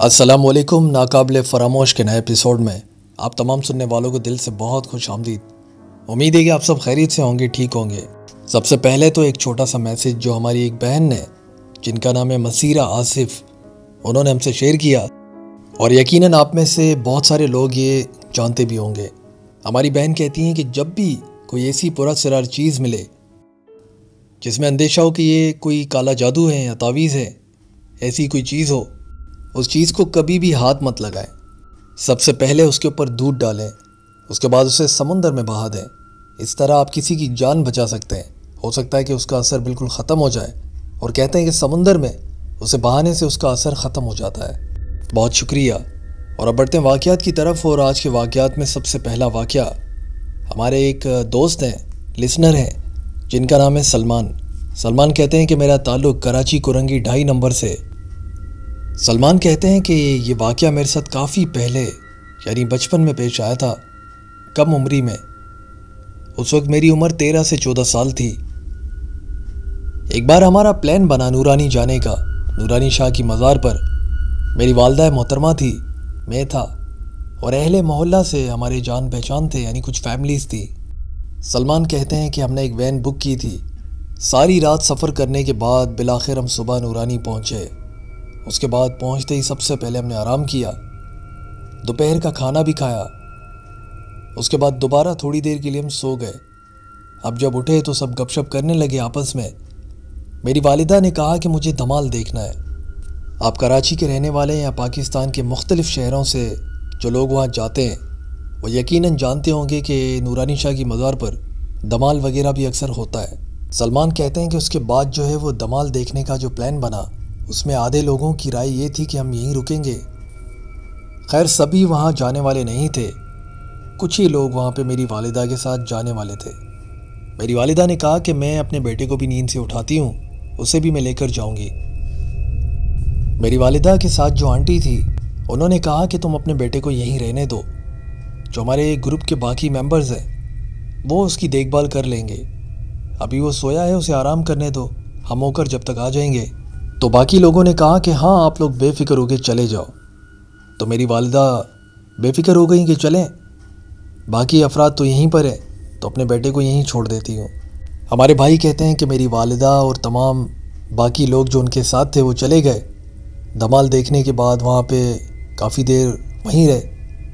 السلام علیکم. ناقابل فراموش کے نئے ایپیسوڈ میں آپ تمام سننے والوں کو دل سے بہت خوش آمدید. امید ہے کہ آپ سب خیریت سے ہوں گے, ٹھیک ہوں گے. سب سے پہلے تو ایک چھوٹا سا میسیج جو ہماری ایک بہن نے, جن کا نام ہے مسیرہ آصف, انہوں نے ہم سے شیئر کیا, اور یقیناً آپ میں سے بہت سارے لوگ یہ جانتے بھی ہوں گے. ہماری بہن کہتی ہیں کہ جب بھی کوئی ایسی پراسرار چیز ملے جس میں اندیشہ ہو کہ یہ کوئی کالا جادو ہے یا تعویذ ہے, ایسی کوئی چیز ہو, اس چیز کو کبھی بھی ہاتھ مت لگائیں. سب سے پہلے اس کے اوپر دودھ ڈالیں, اس کے بعد اسے سمندر میں بہا دیں. اس طرح آپ کسی کی جان بچا سکتے ہیں. ہو سکتا ہے کہ اس کا اثر بالکل ختم ہو جائے, اور کہتے ہیں کہ سمندر میں اسے بہانے سے اس کا اثر ختم ہو جاتا ہے. بہت شکریہ. اور اب بڑھتے ہیں واقعات کی طرف. اور آج کے واقعات میں سب سے پہلا واقعہ ہمارے ایک دوست ہیں, لسنر ہیں, جن کا نام ہے سلمان. سلمان کہتے ہیں کہ میرا تعلق کراچی کورنگی 2.5 نمبر سے. سلمان کہتے ہیں کہ یہ واقعہ میرے ساتھ کافی پہلے یعنی بچپن میں پیش آیا تھا, کم عمری میں. اس وقت میری عمر 13 سے 14 سال تھی. ایک بار ہمارا پلان بنا نورانی جانے کا, نورانی شاہ کی مزار پر. میری والدہ محترمہ تھی, میں تھا, اور اہل محلہ سے ہمارے جان پہچان تھے, یعنی کچھ فیملیز تھی. سلمان کہتے ہیں کہ ہم نے ایک وین بک کی تھی. ساری رات سفر کرنے کے بعد بالآخر ہم صبح نورانی پہنچے. اس کے بعد پہنچتے ہی سب سے پہلے ہم نے آرام کیا, دوپہر کا کھانا بھی کھایا. اس کے بعد دوبارہ تھوڑی دیر کے لیے ہم سو گئے. اب جب اٹھے تو سب گپ شپ کرنے لگے آپس میں. میری والدہ نے کہا کہ مجھے دھمال دیکھنا ہے. آپ کراچی کے رہنے والے یا پاکستان کے مختلف شہروں سے جو لوگ وہاں جاتے ہیں وہ یقیناً جانتے ہوں گے کہ نورانی شاہ کی مزار پر دھمال وغیرہ بھی اکثر ہوتا ہے. سلمان کہتے ہیں کہ اس کے بعد جو ہے وہ دھمال دیکھنے کا جو پلان بنا, اس میں آدھے لوگوں کی رائے یہ تھی کہ ہم یہیں رکیں گے. خیر سبھی وہاں جانے والے نہیں تھے, کچھ ہی لوگ وہاں پہ میری والدہ کے ساتھ جانے والے تھے. میری والدہ نے کہا کہ میں اپنے بیٹے کو بھی نیند سے اٹھاتی ہوں, اسے بھی میں لے کر جاؤں گی. میری والدہ کے ساتھ جو آنٹی تھی انہوں نے کہا کہ تم اپنے بیٹے کو یہیں رہنے دو, جو ہمارے گروپ کے باقی ممبرز ہیں وہ اس کی دیکھ بھال کر لیں گے. ابھی وہ سویا ہے, اسے آرام کرنے دو, ہم ہو کر جب تک آ جائیں گے. تو باقی لوگوں نے کہا کہ ہاں آپ لوگ بے فکر ہو کے چلے جاؤ. تو میری والدہ بے فکر ہو گئیں کہ چلیں, باقی افراد تو یہیں پر ہیں, تو اپنے بیٹے کو یہیں چھوڑ دیتی ہوں. ہمارے بھائی کہتے ہیں کہ میری والدہ اور تمام باقی لوگ جو ان کے ساتھ تھے وہ چلے گئے. دھمال دیکھنے کے بعد وہاں پہ کافی دیر وہیں رہے.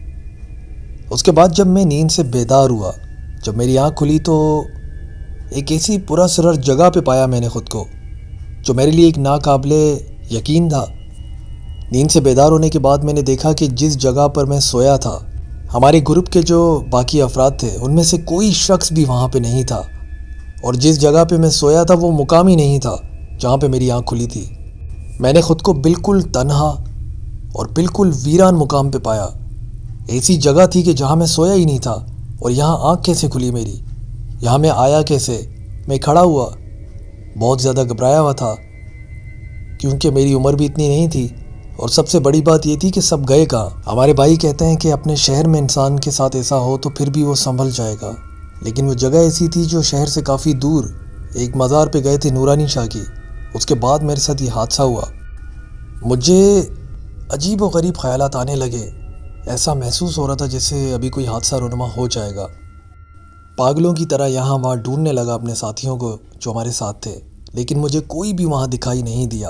اس کے بعد جب میں نیند سے بیدار ہوا, جب میری آنکھ کھلی تو ایک ایسی پراسرار جگہ پہ پایا میں نے خود کو جو میرے لیے ایک ناقابل یقین تھا. نیند سے بیدار ہونے کے بعد میں نے دیکھا کہ جس جگہ پر میں سویا تھا, ہمارے گروپ کے جو باقی افراد تھے ان میں سے کوئی شخص بھی وہاں پہ نہیں تھا, اور جس جگہ پہ میں سویا تھا وہ مقام ہی نہیں تھا جہاں پہ میری آنکھ کھلی تھی. میں نے خود کو بالکل تنہا اور بالکل ویران مقام پہ پایا. ایسی جگہ تھی کہ جہاں میں سویا ہی نہیں تھا, اور یہاں آنکھ کیسے کھلی میری, یہاں میں آیا کیسے. میں کھڑا ہوا, بہت زیادہ گھبرایا ہوا تھا کیونکہ میری عمر بھی اتنی نہیں تھی, اور سب سے بڑی بات یہ تھی کہ سب گئے کہاں. ہمارے بھائی کہتے ہیں کہ اپنے شہر میں انسان کے ساتھ ایسا ہو تو پھر بھی وہ سنبھل جائے گا, لیکن وہ جگہ ایسی تھی جو شہر سے کافی دور, ایک مزار پہ گئے تھے نورانی شاہ کی. اس کے بعد میرے ساتھ یہ حادثہ ہوا. مجھے عجیب و غریب خیالات آنے لگے. ایسا محسوس ہو رہا تھا جیسے ابھی کوئی حادثہ رونما ہو جائے گا. پاگلوں کی طرح یہاں وہاں ڈھونڈنے لگا اپنے ساتھیوں کو جو ہمارے ساتھ تھے, لیکن مجھے کوئی بھی وہاں دکھائی نہیں دیا.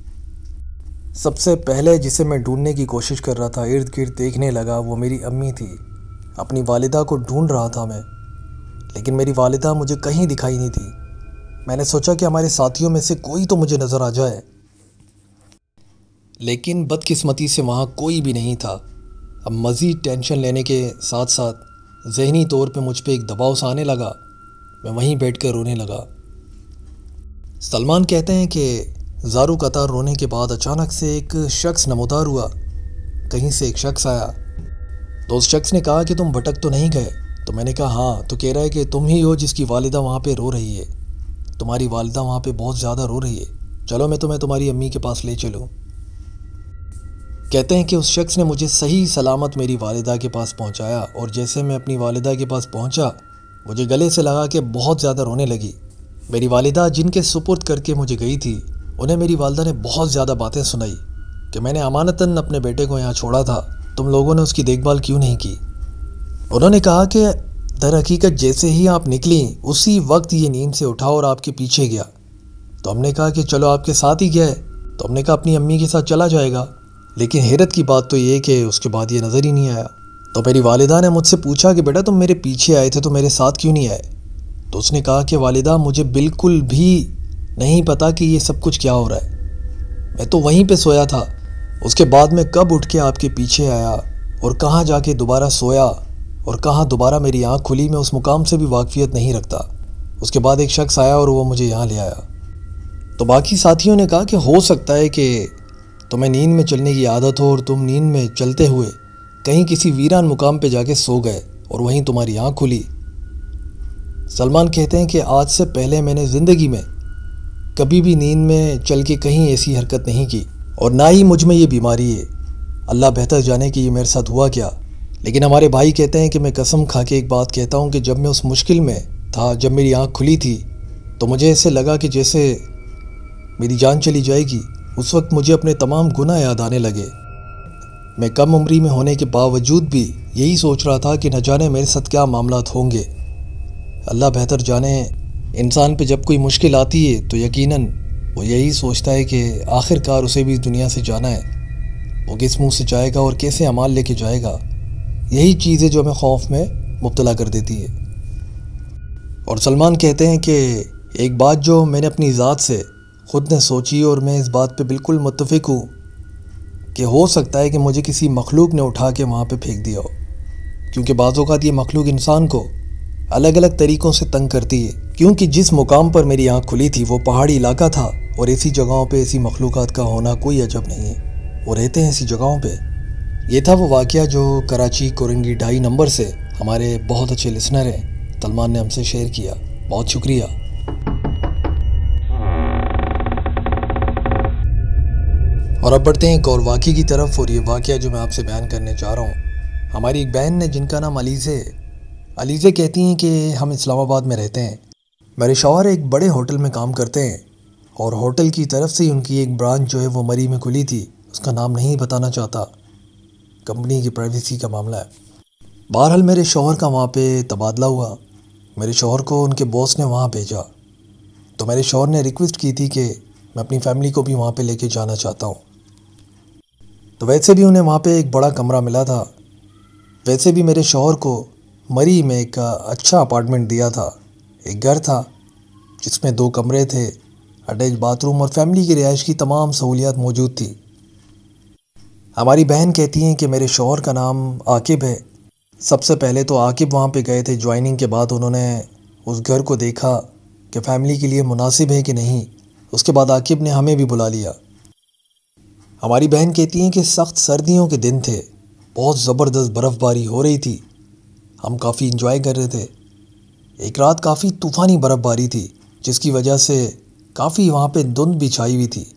سب سے پہلے جسے میں ڈھونڈنے کی کوشش کر رہا تھا, ارد گرد دیکھنے لگا, وہ میری امی تھی. اپنی والدہ کو ڈھونڈ رہا تھا میں, لیکن میری والدہ مجھے کہیں دکھائی نہیں تھی. میں نے سوچا کہ ہمارے ساتھیوں میں سے کوئی تو مجھے نظر آ جائے, لیکن بدقسمتی سے وہاں کوئی بھی نہیں تھا. اب مزید ٹینشن لینے کے ساتھ ساتھ ذہنی طور پہ مجھ پہ ایک دباؤ سا آنے لگا. میں وہیں بیٹھ کر رونے لگا. سلمان کہتے ہیں کہ زارو قطار رونے کے بعد اچانک سے ایک شخص نمودار ہوا. کہیں سے ایک شخص آیا, تو اس شخص نے کہا کہ تم بھٹک تو نہیں گئے. تو میں نے کہا ہاں. تو کہہ رہا ہے کہ تم ہی ہو جس کی والدہ وہاں پہ رو رہی ہے, تمہاری والدہ وہاں پہ بہت زیادہ رو رہی ہے, چلو میں تمہیں تمہاری امی کے پاس لے چلوں. کہتے ہیں کہ اس شخص نے مجھے صحیح سلامت میری والدہ کے پاس پہنچایا, اور جیسے میں اپنی والدہ کے پاس پہنچا مجھے گلے سے لگا کہ بہت زیادہ رونے لگی. میری والدہ جن کے سپرد کر کے مجھے گئی تھی, انہیں میری والدہ نے بہت زیادہ باتیں سنائی. کہ میں نے امانتاً اپنے بیٹے کو یہاں چھوڑا تھا، تم لوگوں نے اس کی دیکھ بھال کیوں نہیں کی؟ انہوں نے کہا کہ در حقیقت جیسے ہی آپ نکلیں اسی وقت یہ نیند سے اٹھا اور آپ کے پیچھے گیا۔ تو ہم نے کہا کہ چلو آپ کے ساتھ ہی گیا ہے، تو ہم نے کہا اپنی امی کے ساتھ چلا جائے گا، لیکن حیرت کی بات تو یہ کہ اس کے بعد یہ نظر ہی نہیں آیا۔ تو میری والدہ نے مجھ سے پوچھا کہ بیٹا تم میرے پیچھے آئے تھے تو میرے ساتھ کیوں نہیں آئے؟ تو اس نے کہا کہ والدہ مجھے بالکل بھی نہیں پتا کہ یہ سب کچھ کیا ہو رہا ہے، میں تو وہیں پہ سویا تھا، اس کے بعد میں کب اٹھ کے آپ کے پیچھے آیا اور کہاں جا کے دوبارہ سویا اور کہاں دوبارہ میری آنکھ کھلی، میں اس مقام سے بھی واقفیت نہیں رکھتا۔ اس کے بعد ایک شخص آیا اور وہ مجھے یہاں لے آیا۔ تو باقی ساتھیوں نے کہا کہ ہو سکتا ہے کہ تمہیں نیند میں چلنے کی عادت ہو اور تم نیند میں چلتے ہوئے کہیں کسی ویران مقام پہ جا کے سو گئے اور وہیں تمہاری آنکھ کھلی۔ سلمان کہتے ہیں کہ آج سے پہلے میں نے زندگی میں کبھی بھی نیند میں چل کے کہیں ایسی حرکت نہیں کی اور نہ ہی مجھ میں یہ بیماری ہے، اللہ بہتر جانے کہ یہ میرے ساتھ ہوا کیا۔ لیکن ہمارے بھائی کہتے ہیں کہ میں قسم کھا کے ایک بات کہتا ہوں کہ جب میں اس مشکل میں تھا، جب میری آنکھ کھلی تھی تو مجھے ایسے لگا کہ جیسے میری جان چلی جائے گی۔ اس وقت مجھے اپنے تمام گناہ یاد آنے لگے۔ میں کم عمری میں ہونے کے باوجود بھی یہی سوچ رہا تھا کہ نہ جانے میرے ساتھ کیا معاملات ہوں گے، اللہ بہتر جانے۔ انسان پہ جب کوئی مشکل آتی ہے تو یقیناً وہ یہی سوچتا ہے کہ آخر کار اسے بھی دنیا سے جانا ہے، وہ کس منہ سے جائے گا اور کیسے اعمال لے کے جائے گا۔ یہی چیز ہے جو ہمیں خوف میں مبتلا کر دیتی ہے۔ اور سلمان کہتے ہیں کہ ایک بات جو میں نے اپنی ذات سے خود نے سوچی اور میں اس بات پہ بالکل متفق ہوں کہ ہو سکتا ہے کہ مجھے کسی مخلوق نے اٹھا کے وہاں پہ پھینک دیا ہو، کیونکہ بعض اوقات یہ مخلوق انسان کو الگ الگ طریقوں سے تنگ کرتی ہے۔ کیونکہ جس مقام پر میری آنکھ کھلی تھی وہ پہاڑی علاقہ تھا اور ایسی جگہوں پہ ایسی مخلوقات کا ہونا کوئی عجب نہیں ہے، وہ رہتے ہیں ایسی جگہوں پہ۔ یہ تھا وہ واقعہ جو کراچی کورنگی 2.5 نمبر سے ہمارے بہت اچھے لسنر ہیں سلمان نے ہم سے شیئر کیا، بہت شکریہ۔ اور اب بڑھتے ہیں ایک اور واقعے کی طرف، اور یہ واقعہ جو میں آپ سے بیان کرنے چاہ رہا ہوں، ہماری ایک بہن نے جن کا نام علیزے کہتی ہیں کہ ہم اسلام آباد میں رہتے ہیں، میرے شوہر ایک بڑے ہوٹل میں کام کرتے ہیں اور ہوٹل کی طرف سے ان کی ایک برانچ جو ہے وہ مری میں کھلی تھی، اس کا نام نہیں بتانا چاہتا، کمپنی کی پرائیویسی کا معاملہ ہے۔ بہرحال میرے شوہر کا وہاں پہ تبادلہ ہوا، میرے شوہر کو ان کے باس نے وہاں بھیجا، تو میرے شوہر نے ریکویسٹ کی تھی کہ میں اپنی فیملی کو بھی وہاں پہ لے کے جانا چاہتا ہوں۔ تو ویسے بھی انہیں وہاں پہ ایک بڑا کمرہ ملا تھا، ویسے بھی میرے شوہر کو مری میں ایک اچھا اپارٹمنٹ دیا تھا، ایک گھر تھا جس میں 2 کمرے تھے، اٹیچ باتھ روم اور فیملی کی رہائش کی تمام سہولیات موجود تھی۔ ہماری بہن کہتی ہیں کہ میرے شوہر کا نام عاقب ہے۔ سب سے پہلے تو عاقب وہاں پہ گئے تھے، جوائننگ کے بعد انہوں نے اس گھر کو دیکھا کہ فیملی کے لیے مناسب ہے کہ نہیں، اس کے بعد عاقب نے ہمیں بھی بلا لیا۔ ہماری بہن کہتی ہیں کہ سخت سردیوں کے دن تھے، بہت زبردست برف باری ہو رہی تھی، ہم کافی انجوائے کر رہے تھے۔ ایک رات کافی طوفانی برف باری تھی جس کی وجہ سے کافی وہاں پہ دھند بھی چھائی ہوئی تھی۔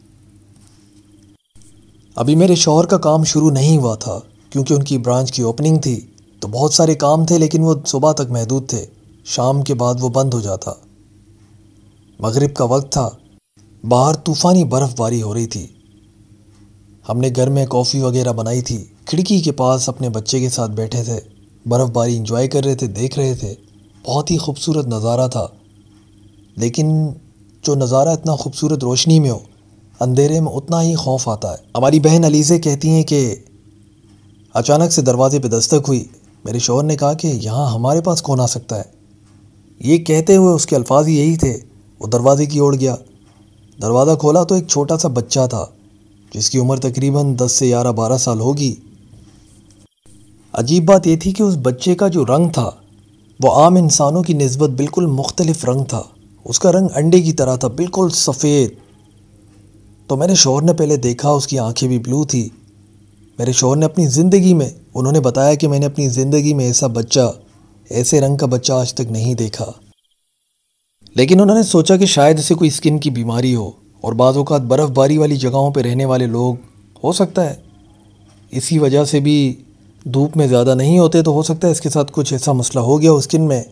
ابھی میرے شوہر کا کام شروع نہیں ہوا تھا کیونکہ ان کی برانچ کی اوپننگ تھی، تو بہت سارے کام تھے لیکن وہ صبح تک محدود تھے، شام کے بعد وہ بند ہو جاتا۔ مغرب کا وقت تھا، باہر طوفانی برف باری ہو رہی تھی، ہم نے گھر میں کافی وغیرہ بنائی تھی، کھڑکی کے پاس اپنے بچے کے ساتھ بیٹھے تھے، برف باری انجوائے کر رہے تھے، دیکھ رہے تھے، بہت ہی خوبصورت نظارہ تھا۔ لیکن جو نظارہ اتنا خوبصورت روشنی میں ہو، اندھیرے میں اتنا ہی خوف آتا ہے۔ ہماری بہن علیزے کہتی ہیں کہ اچانک سے دروازے پہ دستک ہوئی، میرے شوہر نے کہا کہ یہاں ہمارے پاس کون آ سکتا ہے؟ یہ کہتے ہوئے اس کے الفاظ ہی یہی تھے، وہ دروازے کی اوڑ گیا، دروازہ کھولا تو ایک چھوٹا سا بچہ تھا جس کی عمر تقریباً 10 سے 11-12 سال ہوگی۔ عجیب بات یہ تھی کہ اس بچے کا جو رنگ تھا وہ عام انسانوں کی نسبت بالکل مختلف رنگ تھا، اس کا رنگ انڈے کی طرح تھا، بالکل سفید۔ تو میرے شوہر نے پہلے دیکھا، اس کی آنکھیں بھی بلو تھی۔ میرے شوہر نے اپنی زندگی میں، انہوں نے بتایا کہ میں نے اپنی زندگی میں ایسا بچہ، ایسے رنگ کا بچہ آج تک نہیں دیکھا، لیکن انہوں نے سوچا کہ شاید اسے کوئی اسکن کی بیماری ہو، اور بعض اوقات برف باری والی جگہوں پہ رہنے والے لوگ ہو سکتا ہے اسی وجہ سے بھی دھوپ میں زیادہ نہیں ہوتے، تو ہو سکتا ہے اس کے ساتھ کچھ ایسا مسئلہ ہو گیا ہو اسکن میں۔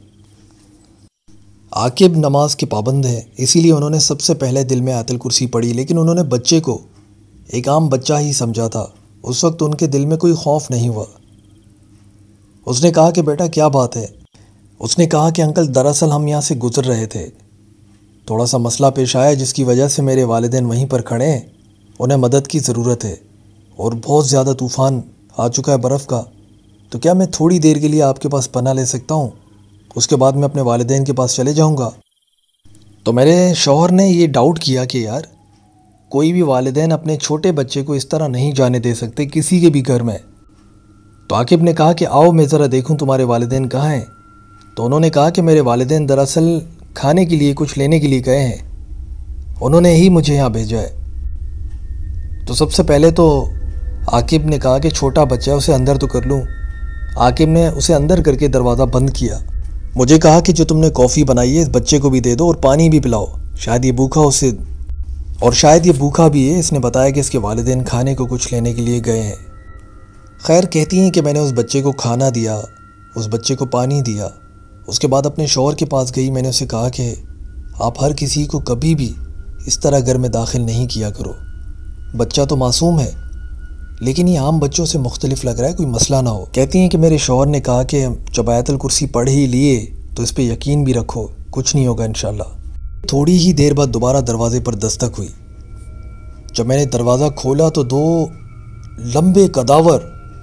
عاقب نماز کے پابند ہے، اسی لیے انہوں نے سب سے پہلے دل میں آیت الکرسی پڑھی، لیکن انہوں نے بچے کو ایک عام بچہ ہی سمجھا تھا۔ اس وقت ان کے دل میں کوئی خوف نہیں ہوا۔ اس نے کہا کہ بیٹا کیا بات ہے؟ اس نے کہا کہ انکل دراصل ہم یہاں سے گزر رہے تھے، تھوڑا سا مسئلہ پیش آیا جس کی وجہ سے میرے والدین وہیں پر کھڑے ہیں، انہیں مدد کی ضرورت ہے اور بہت زیادہ طوفان آ چکا ہے برف کا، تو کیا میں تھوڑی دیر کے لیے آپ کے پاس پناہ لے سکتا ہوں؟ اس کے بعد میں اپنے والدین کے پاس چلے جاؤں گا۔ تو میرے شوہر نے یہ ڈاؤٹ کیا کہ یار کوئی بھی والدین اپنے چھوٹے بچے کو اس طرح نہیں جانے دے سکتے کسی کے بھی گھر میں۔ تو عاقب نے کہا کہ آؤ میں ذرا دیکھوں تمہارے والدین کہاں ہیں۔ تو انہوں نے کہا کہ میرے والدین دراصل کھانے کے لیے کچھ لینے کے لیے گئے ہیں، انہوں نے ہی مجھے یہاں بھیجا ہے۔ تو سب سے پہلے تو عاقب نے کہا کہ چھوٹا بچہ ہے اسے اندر تو کر لوں۔ عاقب نے اسے اندر کر کے دروازہ بند کیا، مجھے کہا کہ جو تم نے کافی بنائی ہے اس بچے کو بھی دے دو اور پانی بھی پلاؤ، شاید یہ بھوکا بھی ہے۔ اس نے بتایا کہ اس کے والدین کھانے کو کچھ لینے کے لیے گئے ہیں۔ خیر کہتی ہیں کہ میں نے اس بچے کو کھانا دیا، اس بچے کو پانی دیا، اس کے بعد اپنے شوہر کے پاس گئی۔ میں نے اسے کہا کہ آپ ہر کسی کو کبھی بھی اس طرح گھر میں داخل نہیں کیا کرو، بچہ تو معصوم ہے لیکن یہ عام بچوں سے مختلف لگ رہا ہے، کوئی مسئلہ نہ ہو۔ کہتی ہیں کہ میرے شوہر نے کہا کہ جب آیت الکرسی پڑھ ہی لیے تو اس پہ یقین بھی رکھو، کچھ نہیں ہوگا انشاءاللہ۔ تھوڑی ہی دیر بعد دوبارہ دروازے پر دستک ہوئی۔ جب میں نے دروازہ کھولا تو دو لمبے قداور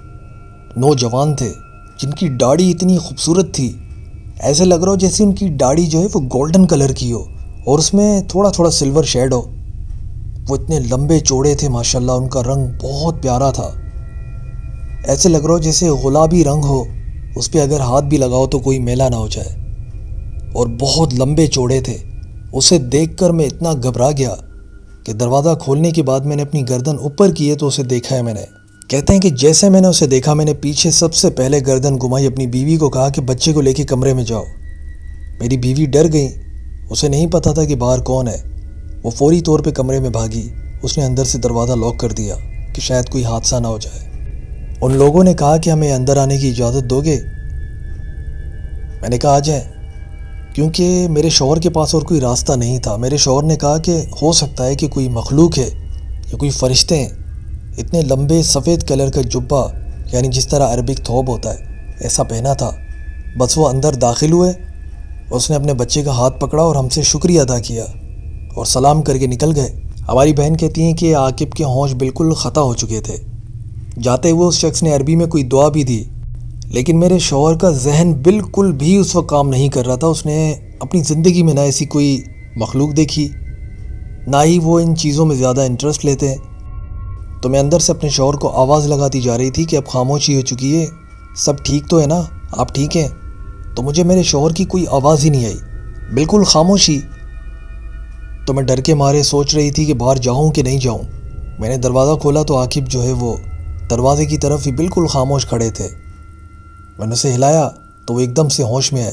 نوجوان تھے جن کی داڑھی اتنی خوبصورت تھی، ایسے لگ رہا ہو جیسے ان کی داڑھی جو ہے وہ گولڈن کلر کی ہو اور اس میں تھوڑا تھوڑا سلور شیڈ ہو۔ وہ اتنے لمبے چوڑے تھے ماشاءاللہ، ان کا رنگ بہت پیارا تھا، ایسے لگ رہا ہو جیسے گلابی رنگ ہو، اس پہ اگر ہاتھ بھی لگاؤ تو کوئی میلا نہ ہو جائے، اور بہت لمبے چوڑے تھے۔ اسے دیکھ کر میں اتنا گھبرا گیا کہ دروازہ کھولنے کے بعد میں نے اپنی گردن اوپر کی ہے تو اسے دیکھا ہے میں نے۔ کہتے ہیں کہ جیسے میں نے اسے دیکھا میں نے پیچھے سب سے پہلے گردن گھمائی، اپنی بیوی کو کہا کہ بچے کو لے کے کمرے میں جاؤ۔ میری بیوی ڈر گئی، اسے نہیں پتا تھا کہ باہر کون ہے، وہ فوری طور پہ کمرے میں بھاگی۔ اس نے اندر سے دروازہ لاک کر دیا کہ شاید کوئی حادثہ نہ ہو جائے۔ ان لوگوں نے کہا کہ ہمیں اندر آنے کی اجازت دو گے؟ میں نے کہا آ جائیں، کیونکہ میرے شوہر کے پاس اور کوئی راستہ نہیں تھا۔ میرے شوہر نے کہا کہ ہو سکتا ہے کہ کوئی مخلوق ہے یا کوئی فرشتے ہیں، اتنے لمبے سفید کلر کا جبہ، یعنی جس طرح عربک تھوب ہوتا ہے ایسا پہنا تھا۔ بس وہ اندر داخل ہوئے، اس نے اپنے بچے کا ہاتھ پکڑا اور ہم سے شکریہ ادا کیا اور سلام کر کے نکل گئے۔ ہماری بہن کہتی ہیں کہ عاقب کے ہوش بالکل خطا ہو چکے تھے۔ جاتے ہوئے اس شخص نے عربی میں کوئی دعا بھی دی، لیکن میرے شوہر کا ذہن بالکل بھی اس وقت کام نہیں کر رہا تھا۔ اس نے اپنی زندگی میں نہ ایسی کوئی مخلوق دیکھی، نہ ہی وہ ان چیزوں میں زیادہ انٹرسٹ لیتے ہیں۔ تو میں اندر سے اپنے شوہر کو آواز لگاتی جا رہی تھی کہ اب خاموشی ہو چکی ہے، سب ٹھیک تو ہے نا، آپ ٹھیک ہیں؟ تو مجھے میرے شوہر کی کوئی آواز ہی نہیں آئی، بالکل خاموشی۔ تو میں ڈر کے مارے سوچ رہی تھی کہ باہر جاؤں کہ نہیں جاؤں۔ میں نے دروازہ کھولا تو عاقب جو ہے وہ دروازے کی طرف ہی بالکل خاموش کھڑے تھے۔ میں نے اسے ہلایا تو وہ ایک دم سے ہوش میں آئے۔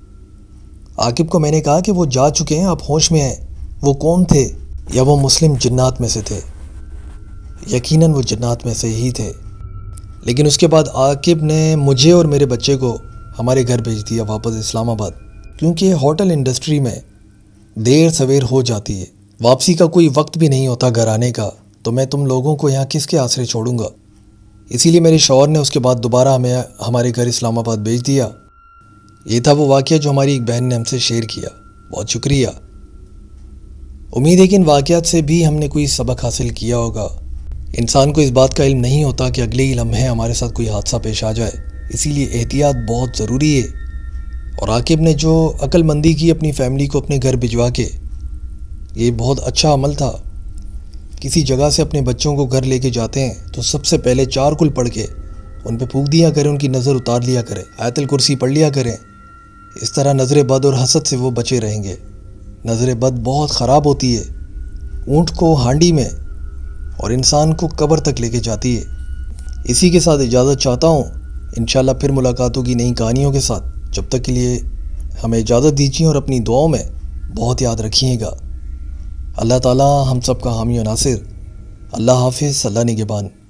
عاقب کو میں نے کہا کہ وہ جا چکے ہیں، آپ ہوش میں ہیں۔ وہ کون تھے؟ یا وہ مسلم جنات میں سے تھے؟ یقیناً وہ جنات میں سے ہی تھے۔ لیکن اس کے بعد عاقب نے مجھے اور میرے بچے کو ہمارے گھر بھیج دیا واپس اسلام آباد، کیونکہ ہوٹل انڈسٹری میں دیر سویر ہو جاتی ہے، واپسی کا کوئی وقت بھی نہیں ہوتا گھر آنے کا، تو میں تم لوگوں کو یہاں کس کے آسرے چھوڑوں گا؟ اسی لیے میرے شوہر نے اس کے بعد دوبارہ ہمیں ہمارے گھر اسلام آباد بھیج دیا۔ یہ تھا وہ واقعہ جو ہماری ایک بہن نے ہم سے شیئر کیا، بہت شکریہ۔ امید ہے کہ ان واقعات سے بھی ہم نے کوئی سبق حاصل کیا ہوگا۔ انسان کو اس بات کا علم نہیں ہوتا کہ اگلے ہی لمحے ہمارے ساتھ کوئی حادثہ پیش آ جائے، اسی لیے احتیاط بہت ضروری ہے۔ اور عاقب نے جو عقل مندی کی اپنی فیملی کو اپنے گھر بھجوا کے، یہ بہت اچھا عمل تھا۔ کسی جگہ سے اپنے بچوں کو گھر لے کے جاتے ہیں تو سب سے پہلے 4 کل پڑھ کے ان پہ پھونک دیا کریں، ان کی نظر اتار لیا کریں، آیت الکرسی پڑھ لیا کریں۔ اس طرح نظر بد اور حسد سے وہ بچے رہیں گے۔ نظر بد بہت خراب ہوتی ہے، اونٹ کو ہانڈی میں اور انسان کو قبر تک لے کے جاتی ہے۔ اسی کے ساتھ اجازت چاہتا ہوں، انشاءاللہ پھر ملاقات ہوگی نئی کہانیوں کے ساتھ۔ جب تک کے لیے ہمیں اجازت دیجیے اور اپنی دعاؤں میں بہت یاد رکھیے گا۔ اللہ تعالی ہم سب کا حامی و ناصر۔ اللہ حافظ، اللہ نگہبان۔